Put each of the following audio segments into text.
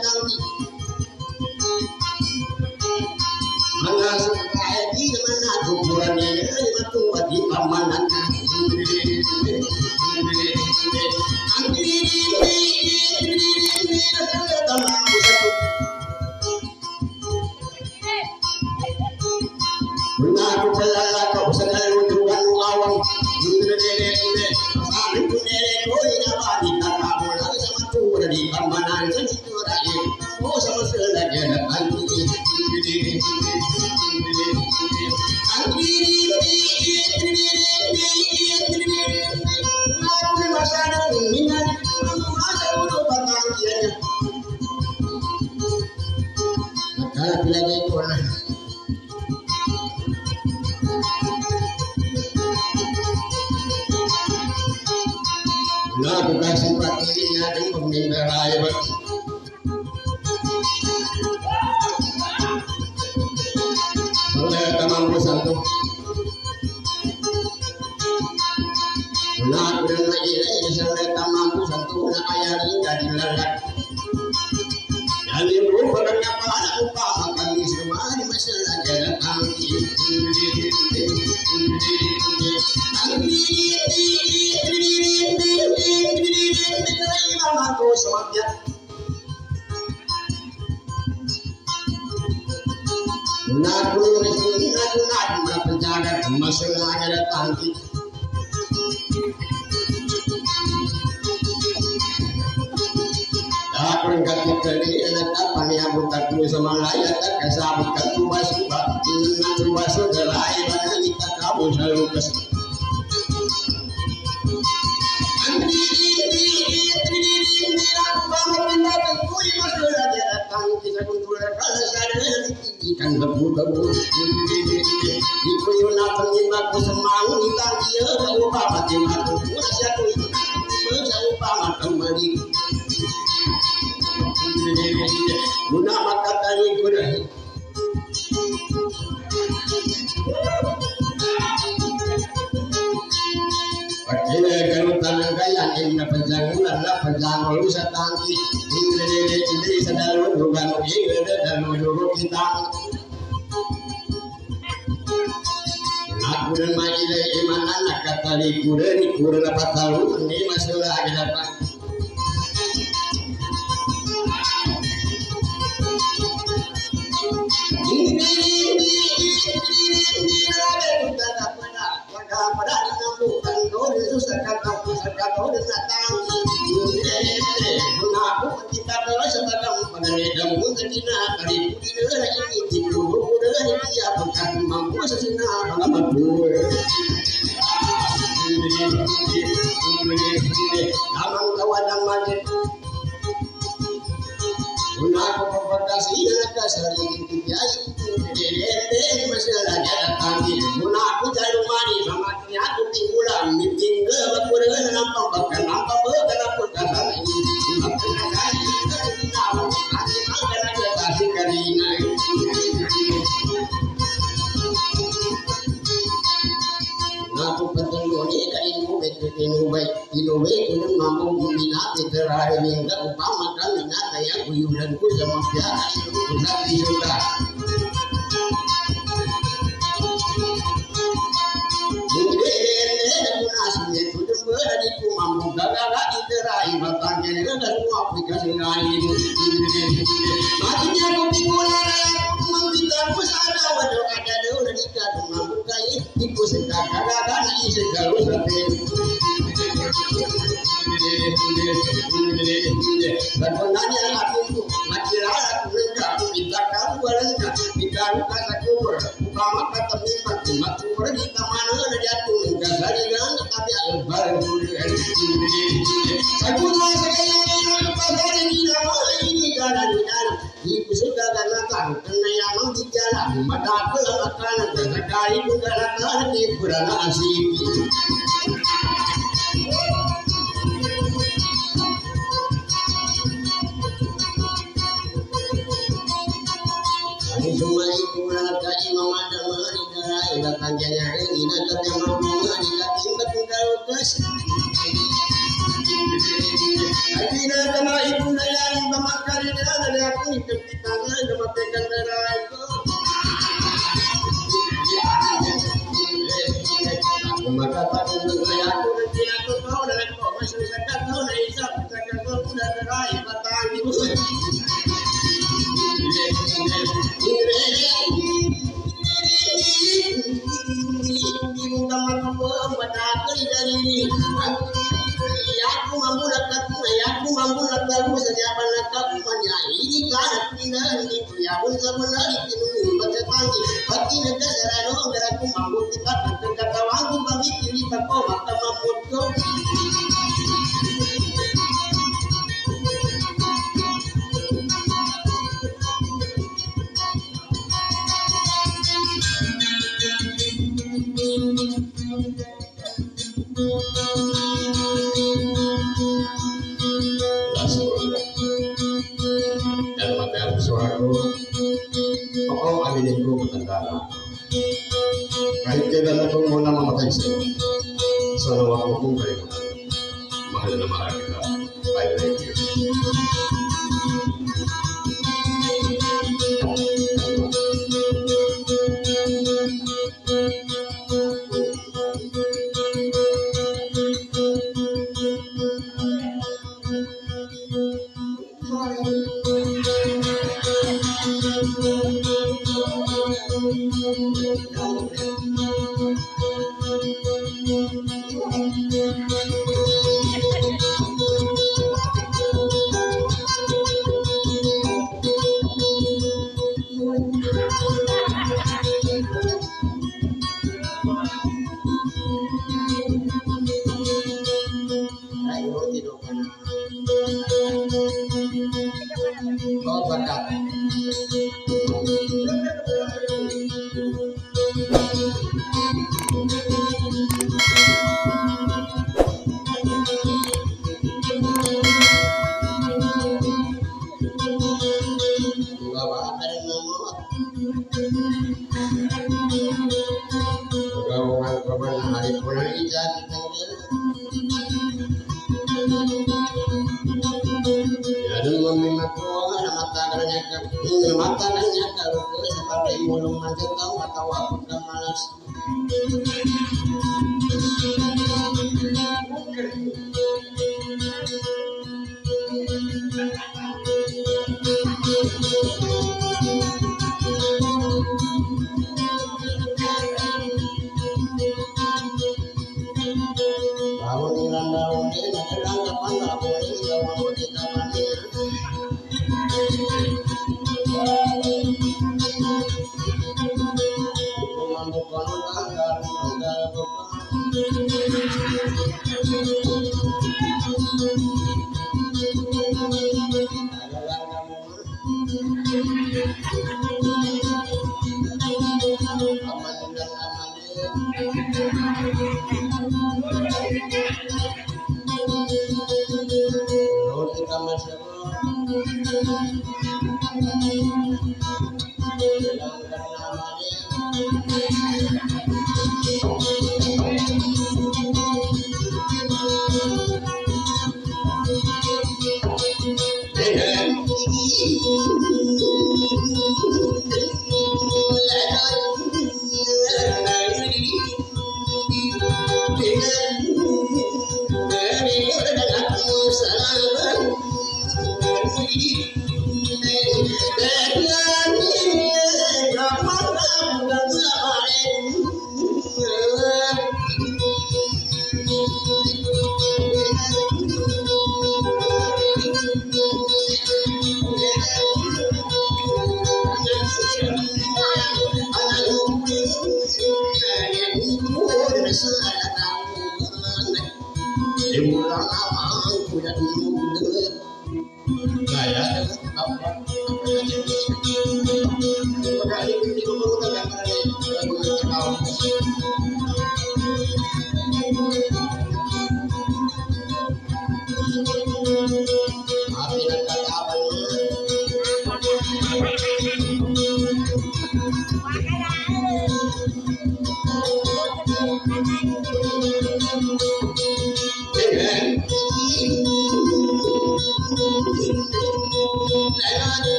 tangki mana sekaya di mana kuburan ini matu di pamanan Aku pelala kau selalu dengan lawan aku nere koi nama di kamu lagi sama tu di pamanan itu lagi oh sama selagi ada anti aku masalah ini masa udah batang kianya kalau lagi korang Lagu kasih patinya dan pemimpin raya oleh tamang santo lagu dan lagi oleh tamang santo na ayah dari lalat jadi rupanya pada upah kami semua di masalah jalan kami aku semangat Naku penjaga masalah ada tangki aku enggak dikali anak apa nih aku tak dulu sama layak tak kesabut kan tuas tuas gerai mana kita kamu selalu kesel ikan bebu-bebu iku yo napa nyimak semau ikan dia kau apa mati mati masih aku jauh pamat kembali guna maka tadi guna Pakile kalau tanang kaya inna penjangunan la penjangu sa tangki ini sadalu bukan ini dalu dulu kita aku dan majile iman anak kata kuren apa tahu ini masalah dapat pada dinambukan dori susah kata dori datang aku kita adalah sedang pada medan mungkin kali ini lagi tidur udah dia bukan mampu sesina mampu amang kawadang majid aku pempekasi nak sering diai dede masalah datang di aku cari mani sama aku tinggulan tinggal aku dengan nampak bahkan nampak aku kasar ini aku kasih tahu aku akan ada kasih karina aku penting ini dari inobe kudu mampu minat terakhir hingga upama kan minat saya guyuranku sama biasa itu sudah disudah mampu gagal diterai batangnya dan aplikasi lain matinya kopi gula meminta pusada waduh ada udah nikah mampu kai ikut sedang gagal segala sampai dan penanya aku makilah aku lengkap kita kamu lengkap kita luka sakur upama kata mimat matur di mana ada jatuh enggak sari dan tapi albar sakuna sekali pasar ini nama ini jalan ibu sudah datang karena yang di jalan mata pelamakan sekali bukan akan di berana asik semua itu rata imam ada mengarai bahkan jaya ini nak yang mengarai tapi betul terus Akhirnya kena ibu yang memakan dia dari aku ikut kita saja matikan darah itu. Aku maka pada saya aku nanti aku tahu dan aku masih sekat tahu dan isap sekat tahu sudah terai batang ibu. Ibu kamar pada dari ini. Aku mampu lakukan setiap anak ini kan tidak itu ya pun sebenarnya itu baca pagi pagi negara dong aku mampu kita kata wangu bagi kiri tako mata mampu tuh oh aminin ko matanda kahit kailan ako muna mamatay sa'yo sa nawa ko kung kayo mahal na mahal kita I love you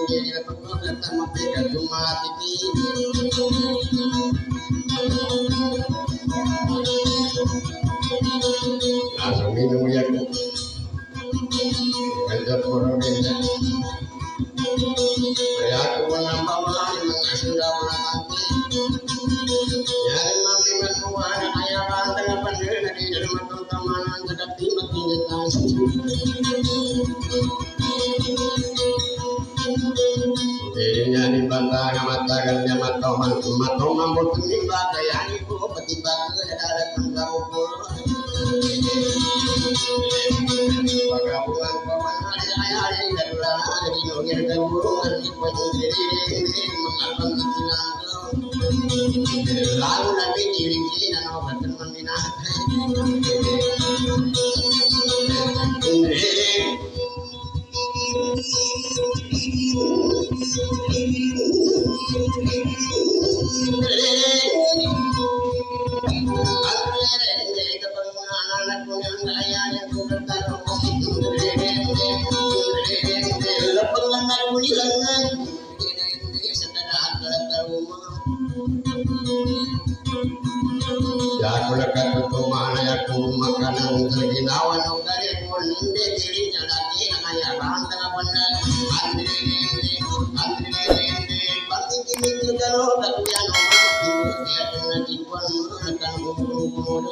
jadi pekok sama pekat cuma titi. Langsung minum ya ku. Ada pura benda. Ya aku menambah malam sudah menanti. Ya mami menua ayah banteng pandai di dalam tamanan dekat timur tinggal. Dirinya di bantang mata kerja matoman mampu timba kaya ibu petiba ke dalam penggabung. Pagabulan paman hari dan ulang di nogir gabungan di pojok diri mengapa dikilang lalu nabi dirinci dan obat meminah. Ya lekat betul mana ya ku makanan terginawan dari pun dirinya lagi ayah banteng benar antri pasti kini kalau tak yang dia dengan tipuan akan umur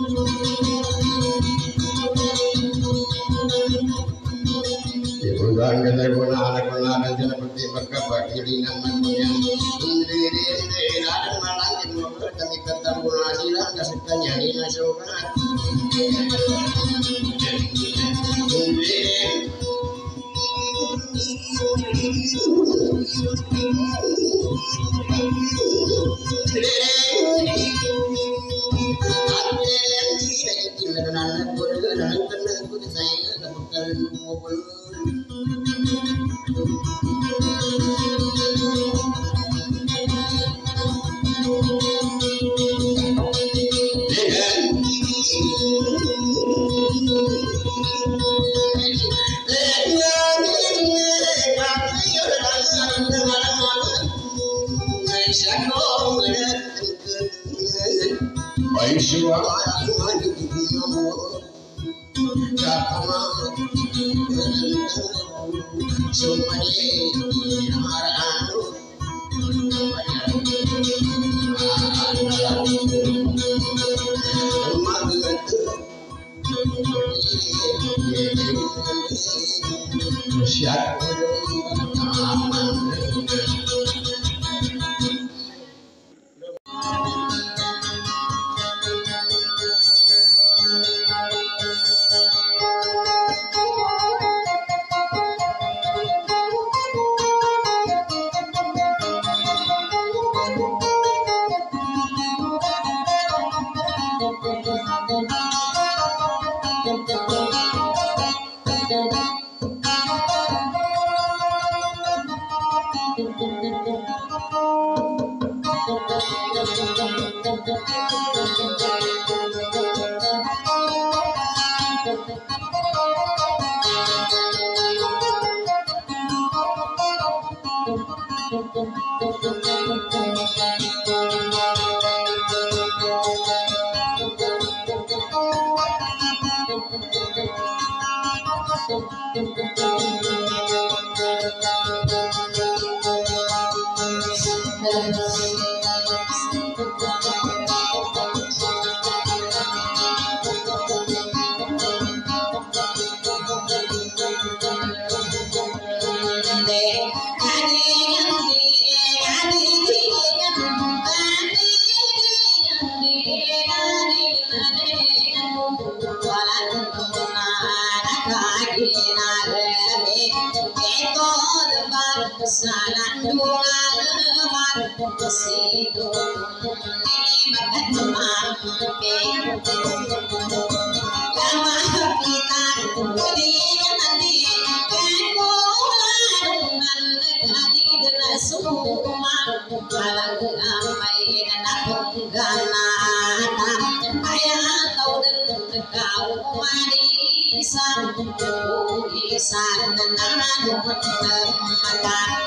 Bulan kita guna anak-anak dan seperti mereka bagi ringan manusia indri dan malangin mobil kami ketemu nasilah kasihkannya di nasional San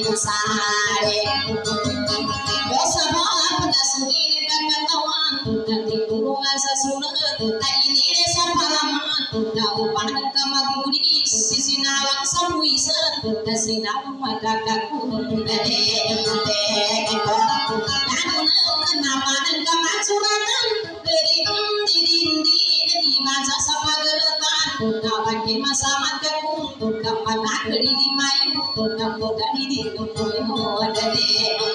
sare dosa apa suri kakatawan dari kurungan sasuna tak ini desa palaman kau pandang kamaguri sisi nawang samuisa dasi nawang magagaku dede nama dan kamatsuratan dari di masa sama gerakan kawan di masa mataku kapan nak di main kamu dari di tujuh dede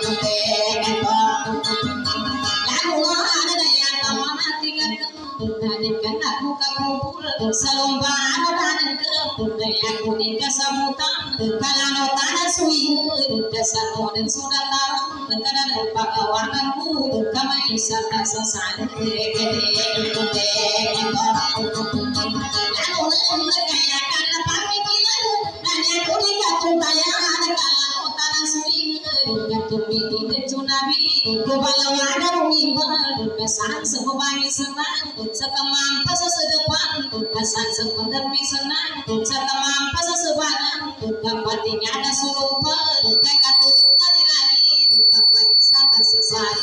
lalu ada yang kamu nanti kan aku kabur selomba dan kebudayaan kuning kesamutan kalau tanah suwi kesano dan sudah tahu karena lupa kawananku kami serta sesat lalu kayak karena pamikiran hanya kuning ketuntayan kalau tanah suwi ketumi di tsunami kebalawaan mimbar kesan sebagai senang setemam pas sedepan kesan sebenarnya senang setemam pas sebadan kempatinya ada sulupa kakak tulungan di langit kapai sata sesat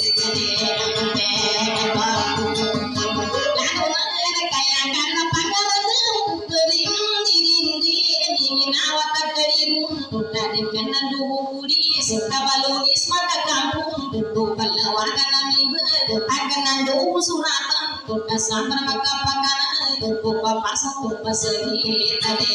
lalu kayak karena pangaran beri diri ingin awak keribu dari kanan duri kabalunis mata kampung balawan kami akan nandu suratan kesambar maka pakanan pasang pasegi tadi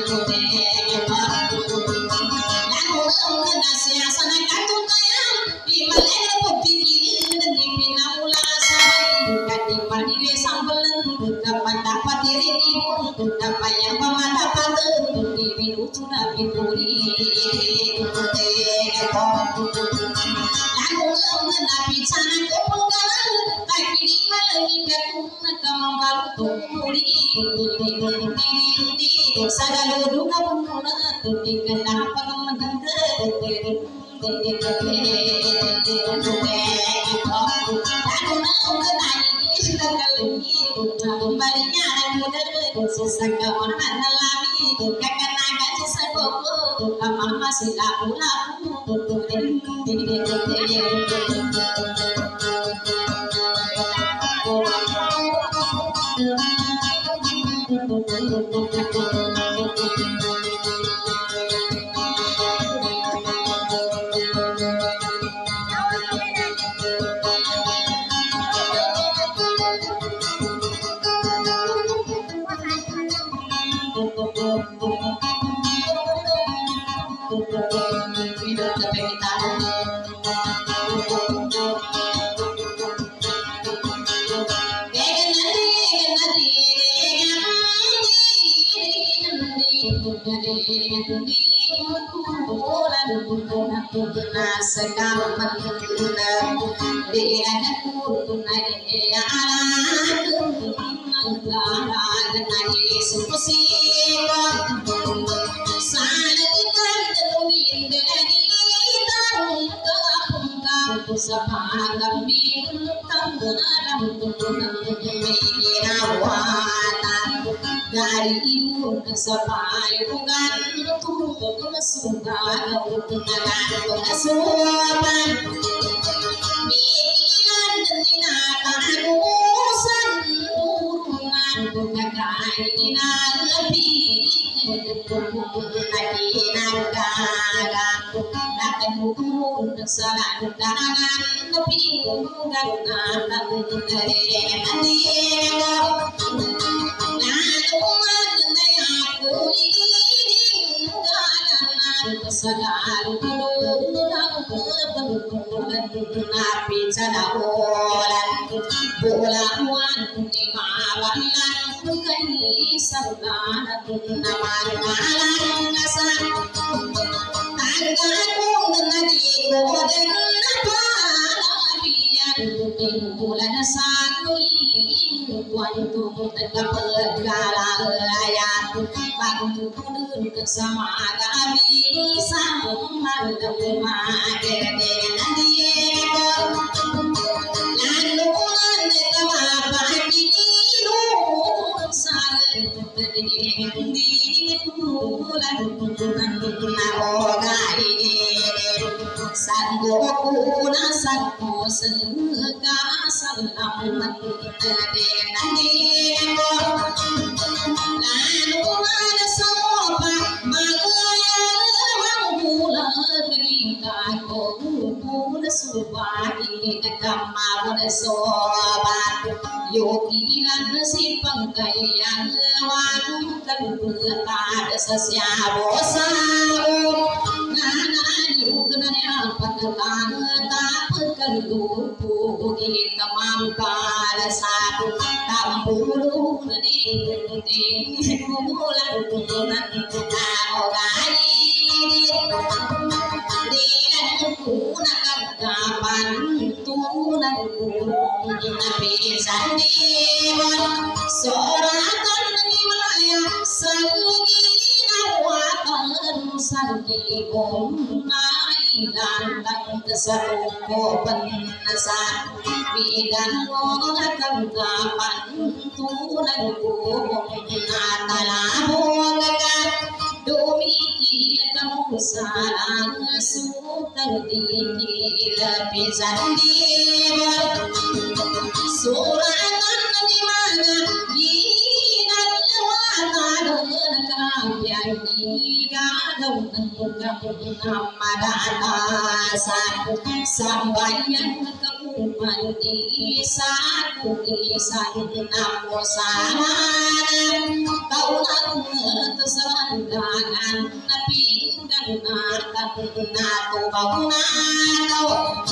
lalu nasi asana katun tayang di malena pepikir di pinaula sampai di pandile sambelan kapan dapat diri ibu dapat yang pemata pada di bidu sudah pituri lalu menapi sana kepenggalan tapi di maleni katun kamambalu turi di sagalu duka pemula di kenapa dari ibu kesapai bukan untuk kesukaan untuk kesuapan pikiran dan urusan turunan kekainan lebih akan turun kesalahan tangan lebih dan napi sadaolan bulawan di mawalan kai sarana naman malang ngasan tanggaku nadi koden napabian bulan sakui wantu tegapelgalaya bantu kudun kesama kami sama demi lalu cô đã sang cô sự cá sang lòng mình để đánh đi là lúc đã số mà người mang cô là đi cả cô đã số ba đi đã cầm mà cô đã số ba yogi lan si bằng cây ăn hoang cần vừa ta đã xa bố xa na điều cái này ăn bắt tan ta cần đủ bù đi tamam pa đã xa tam bulu đi đi bulu lan nan na ogai đi dan ku nak kapan tu nan ku nabi sandi soratan wilayah sangi nawatan sangi om nai dan kesarung ko penasan bidan ngona kapan tu nan ku natala bogakan domi kamu sarang sutar di lapisan dia suratan di mana ginan watan kampian di gadong namadanasan sambayan kamuman di satu isan namosanan kaunan tersanggangan napinggan nato bangunan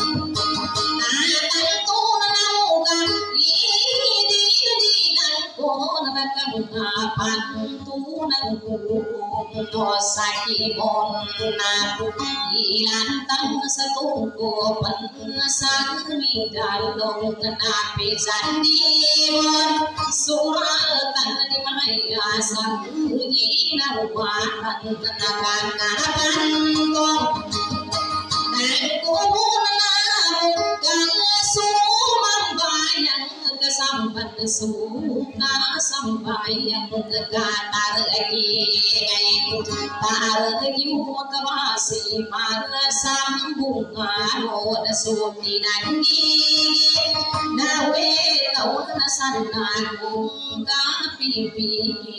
natanto nanaugan ididinan ko nakakapan tunan ko sa kibon na ilantang sa tungko panasang midalong napisan dimon suratan di mayasang ginawan nakakapan ko sambayang kesambat suka sambayang kegatar lagi tar yu kawasi mara sambung aro sumi nangi nawe tau nasanan ka pipi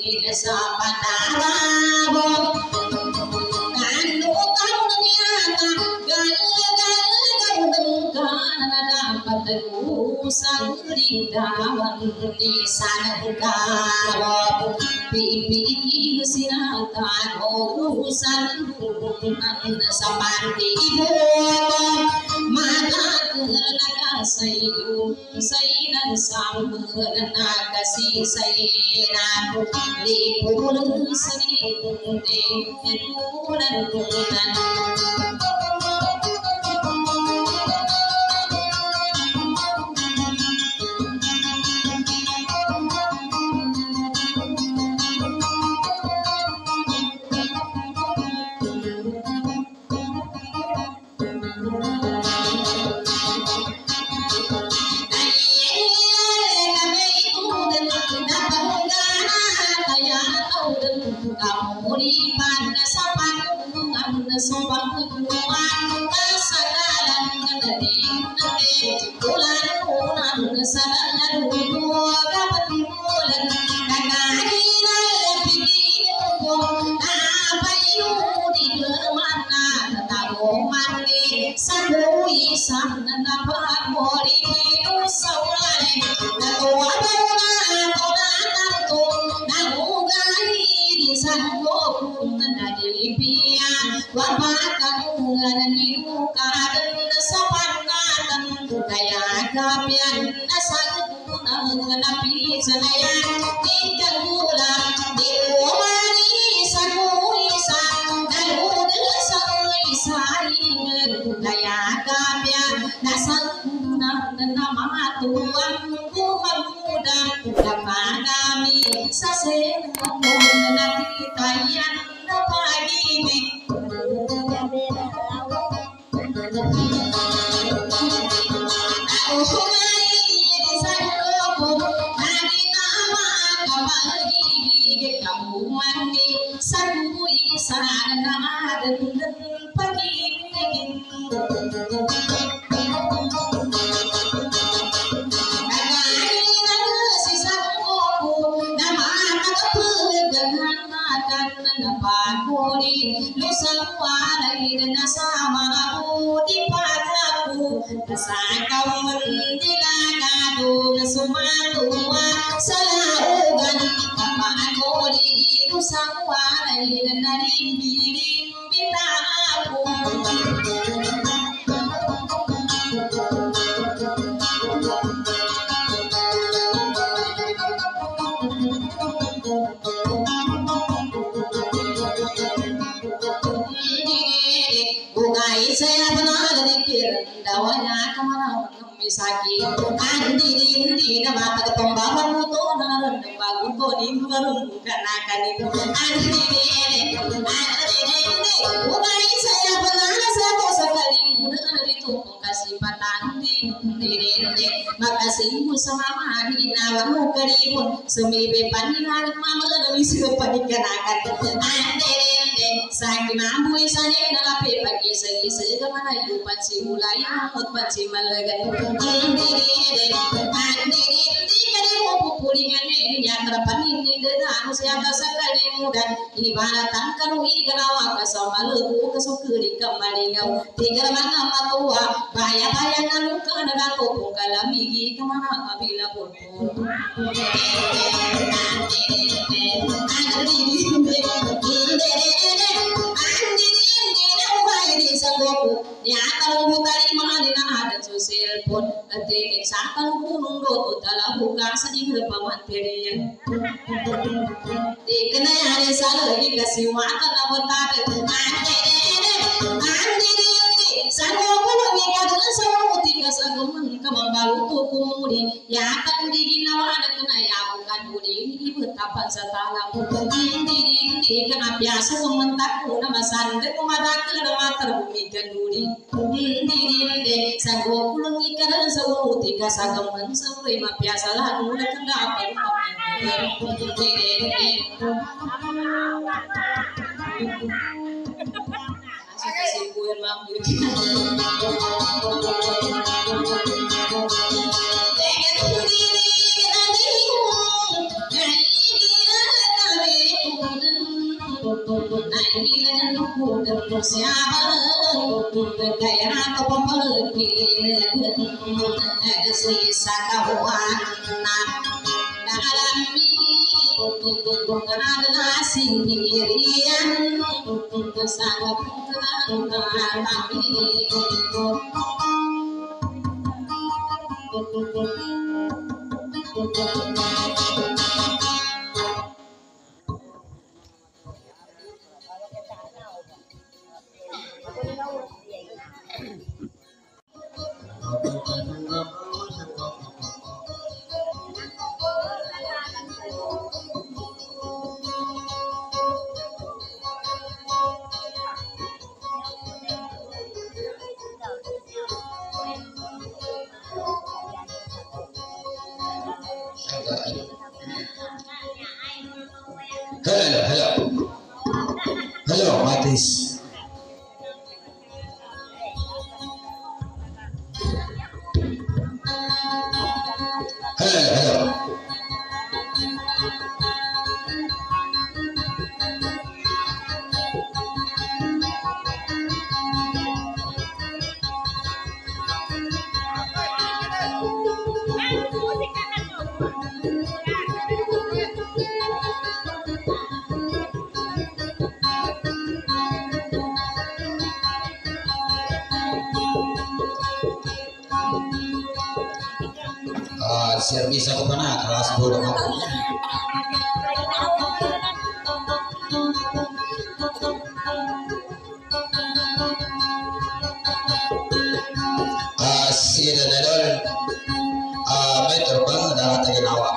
sapanarabo kanu kau nyata dapat usang rindawan di sana kau pipi sinatan urusan hubungan seperti ibu mana kerana sayung sayang sambil kasih sayang lipul sering dengan bulan Sana Sakau mendila kadung sumatua salaugan apa aku di rusawai dan dari birim bitaku. Saya benar dikir dawanya kemana misaki andi nama pembawa moto naran bagu boni baru kana kani andi ugai saya benar satu sekali mudah itu kasih patan di makasih sama mari nawamu keribun semi bepan hari mama demi sepani kana andi sakit mampu isane dalam pagi segi segamana yupan si mulai amut panci malagan andiri kari mau pulingan ini yang terpan ini dengan usia sekali muda ibaratan kanu igarawa kasama lebu kesukuri kembali ngau tiga mana matua bayang anu kana kopung kalamigi kemana apabila pun ya kalau butari mahadina ada sosial pun detik sakal gunung do dalam buka sedih lepaman terian dikena hari salagi kasih makan abotar andi sango pun mikir sama tiga saguman kemambalu tu kumudi ya akan diginawa ada kena ya bukan budi ini betapa setala andi kena biasa mementak nama sandek memadakan nama terbumi kenduri andi sango pun mikir sama tiga saguman sampai ma biasa lah udah kena apa kesimpulan mampir adalah sendirian sangat Hello, Matis. Hello. Siap bisa ke mana kelas bodoh aku. Sida nadol may terbang dapat ginawa.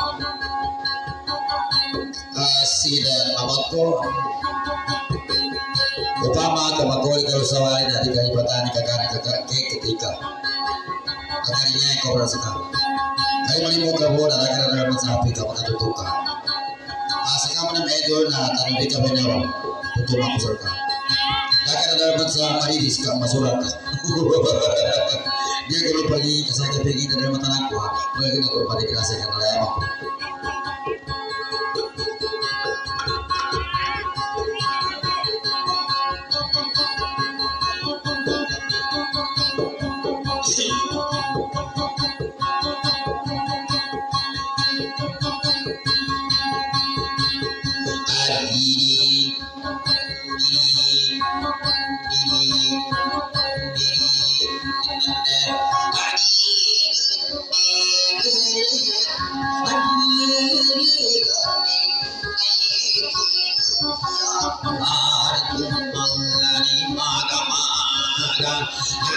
Sida amato upama kamakoli kalau sawali dari kaibatan ketika akhirnya kau rasakan. Kaya malimut ka po na nagkakaroon sa api ka makatutuka. Asa ka man ang medyo na tanong ka banyaw, tutuma ko sir ka. Nagkakaroon sa marilis ka, masulat ka. Dia kalau pergi ke sana pergi dari mata aku, mungkin aku pada kerasa yang lain.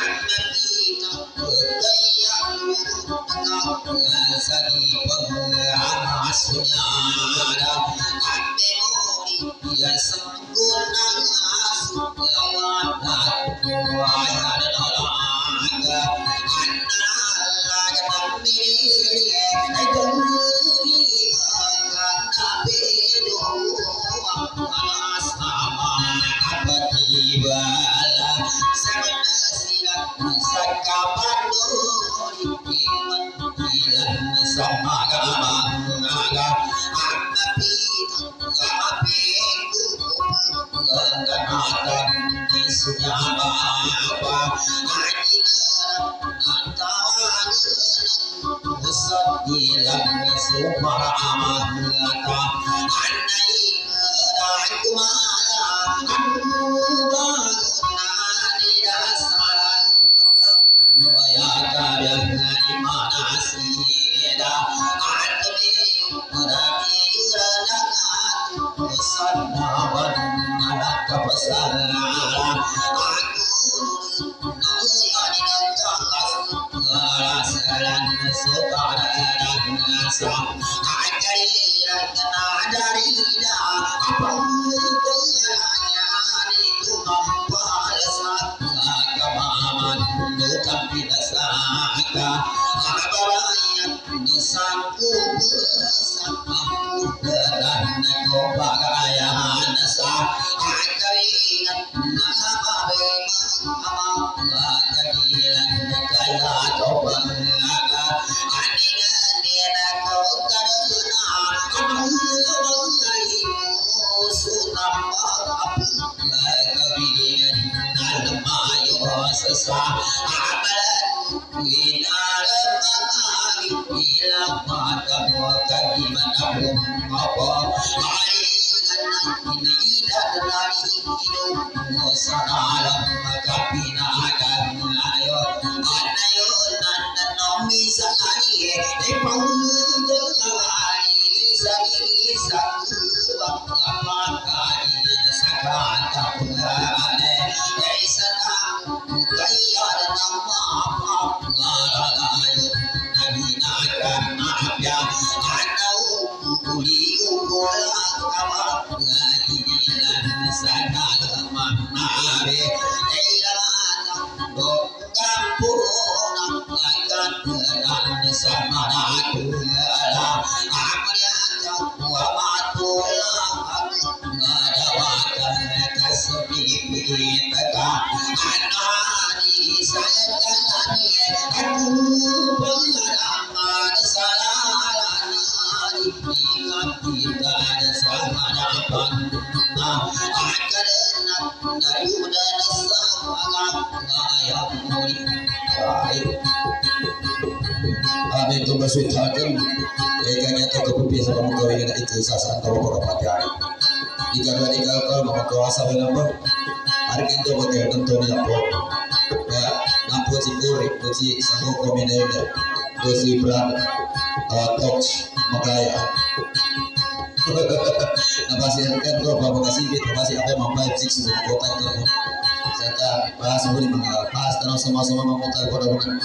Sama-sama memutar pada benar.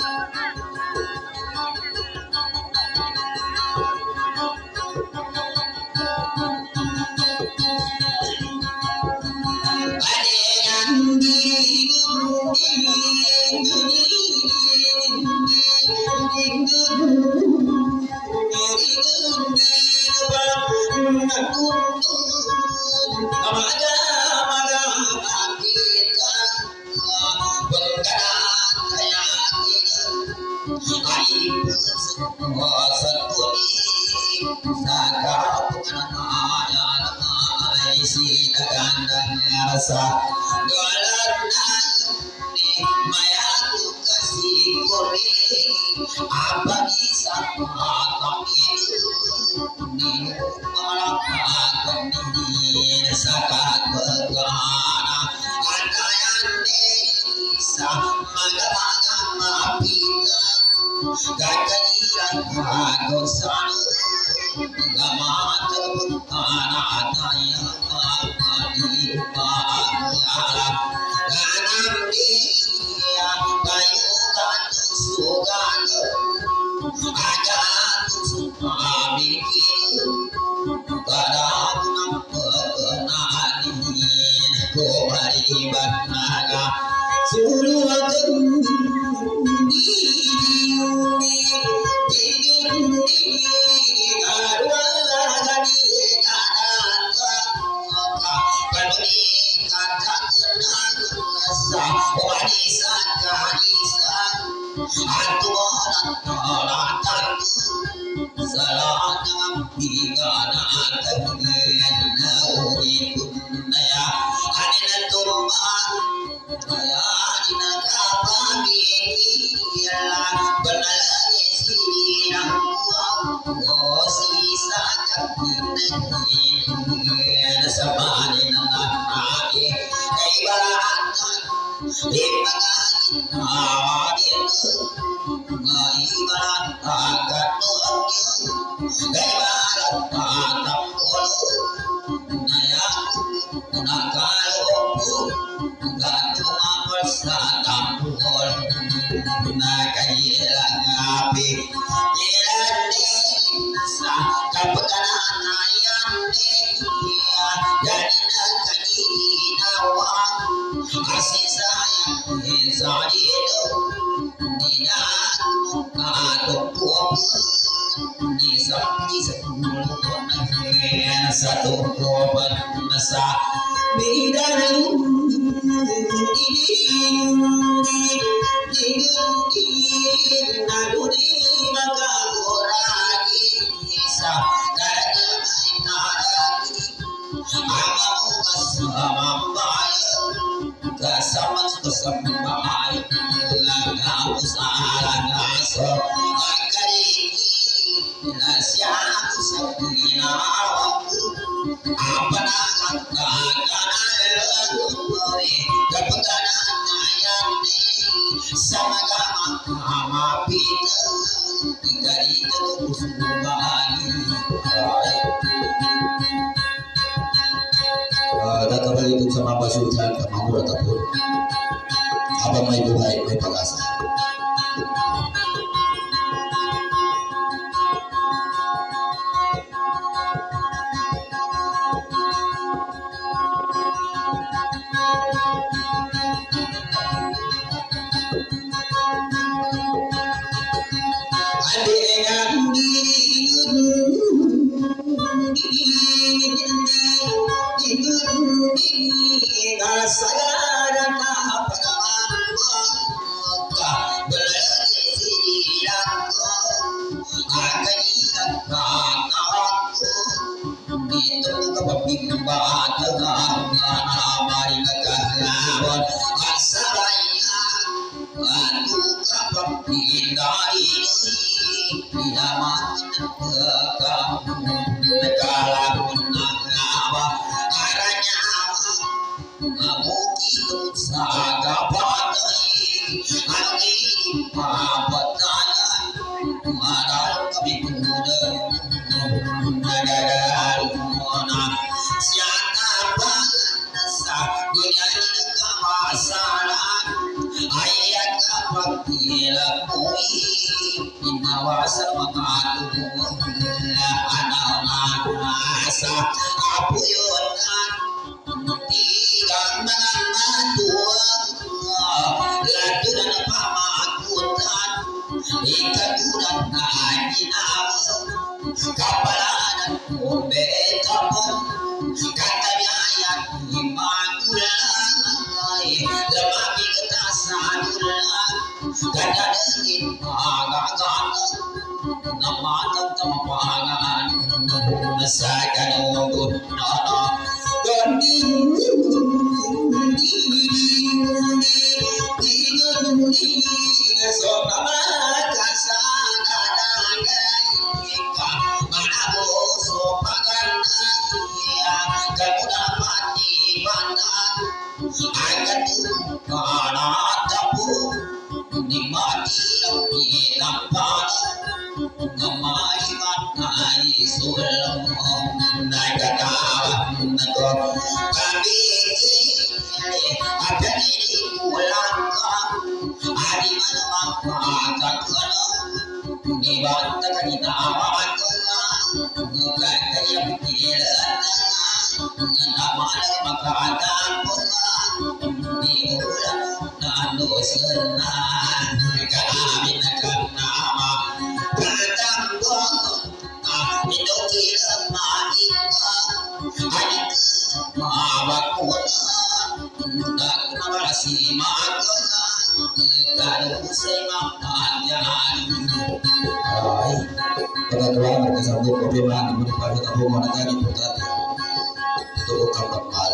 senang kami nak nama kadang gong itu kira manika adik mabakuna tak marasi magana kalau saya panjang ay pagkagawa nagkasabot problema ng mga pagkatabo managani po tati ito ko kapal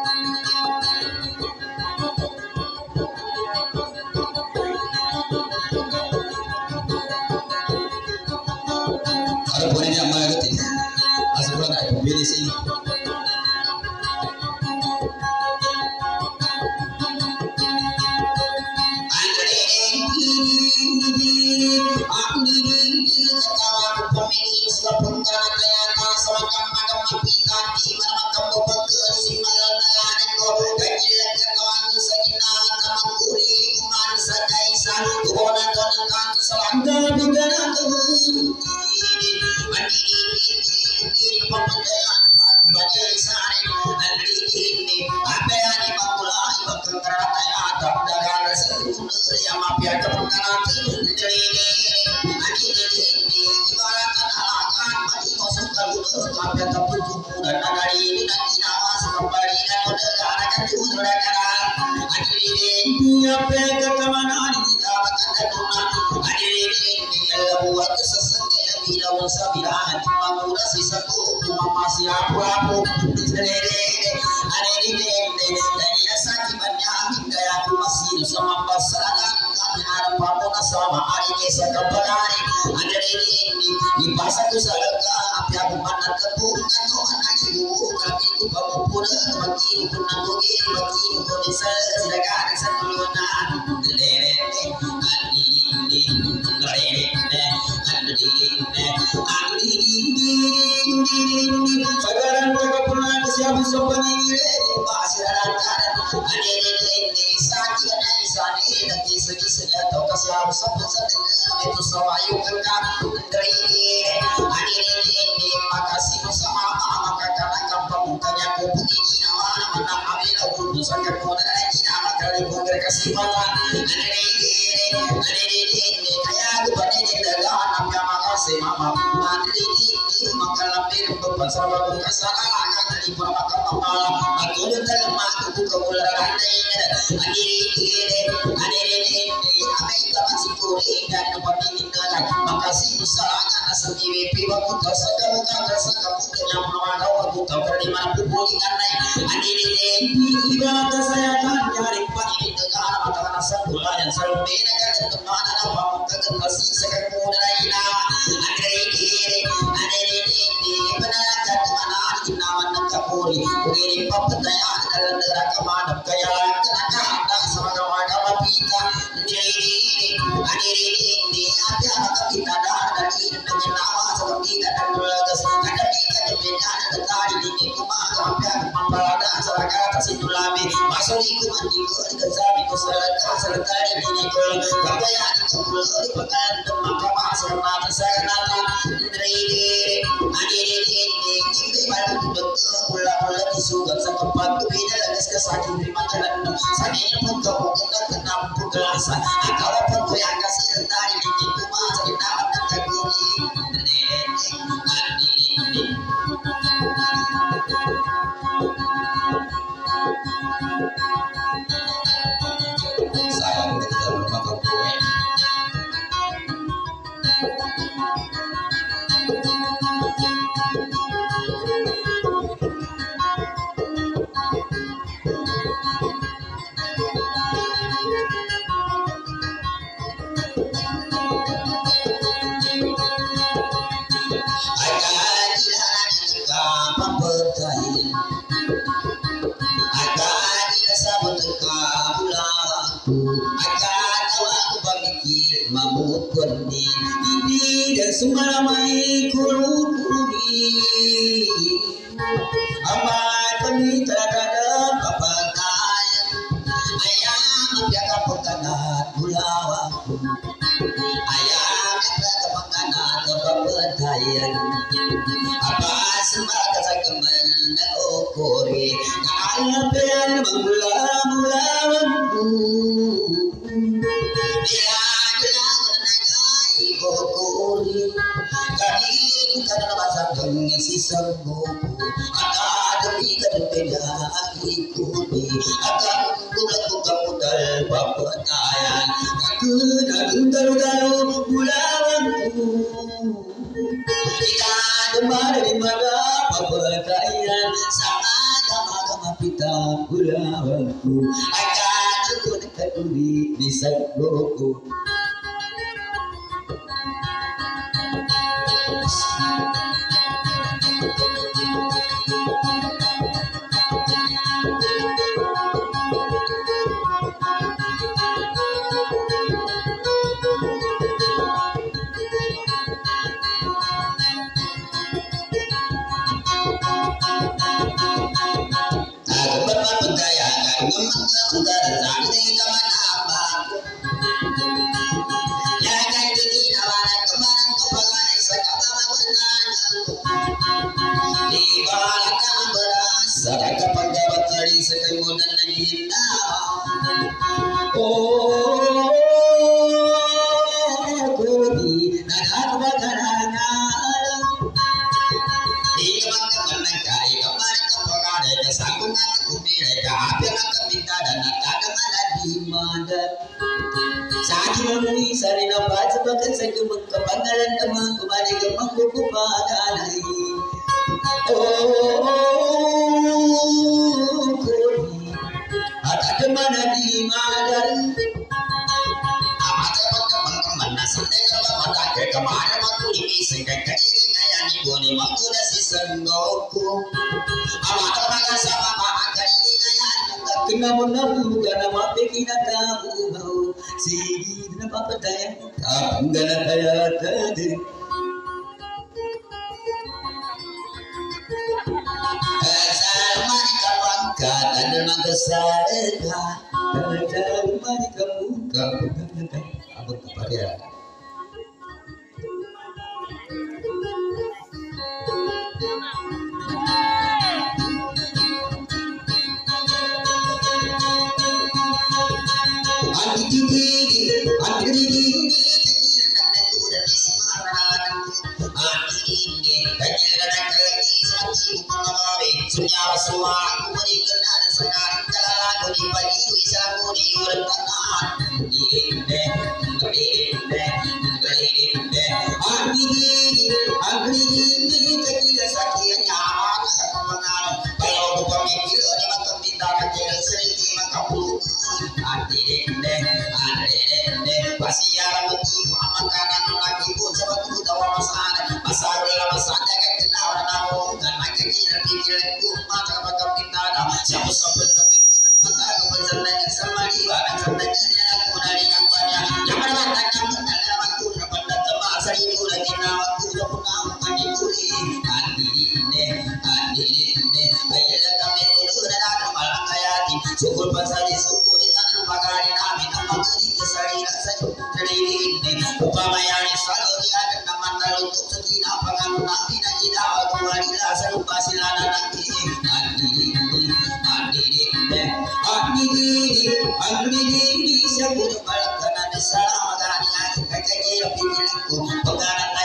ada boleh niya mga gati asa ko na ay pumili sa iyo Kori, kaya Si sembuh ada demi kedepeda ikuti akan kulakukan modal papatayan aku daru bulawanku kita demar di mana papatayan sama gama pita bulawanku akan aku dekat di sagoku. Sarina baca bahkan saya kebangaran teman kembali ke mangkuku padanai. Kuri ada kemana di madari? Amata teman-teman santai kalau mata ke kemana aku ini sehingga kiri naya ni boni aku dah si sendoku. Amata makan sama mak kiri naya kena menabu karena mati kita tahu sigi apa daya enggak daya tadi. Ada mangga sarega, ada mari kamu abang kepada. Sunyawa semua aku berikan ada sangat jalan di pagi itu isaku di urang inde agri kecil sakit nyaman kemenangan kalau bukan mikir di makam minta kecil sering di makam inde pasiar begitu makanan lagi pun sebab tahu masalah kan kenal namun dan makin pikirku mata makam minta siapa maka kebenaran sama dia dan sebenarnya aku dari kawannya yang berkata dalam waktu dapat teman seribu lagi waktu pun kami kuri andi ayolah kami turun dan malam kayati syukur pasari syukur dengan magari kami nama kiri kesari rasa dari ini upamanya selalu dia dan nama untuk sekian pangan nanti dan tidak aku marilah serupa silana nanti Agni sabun balakana salam magani kacil pikirku pegana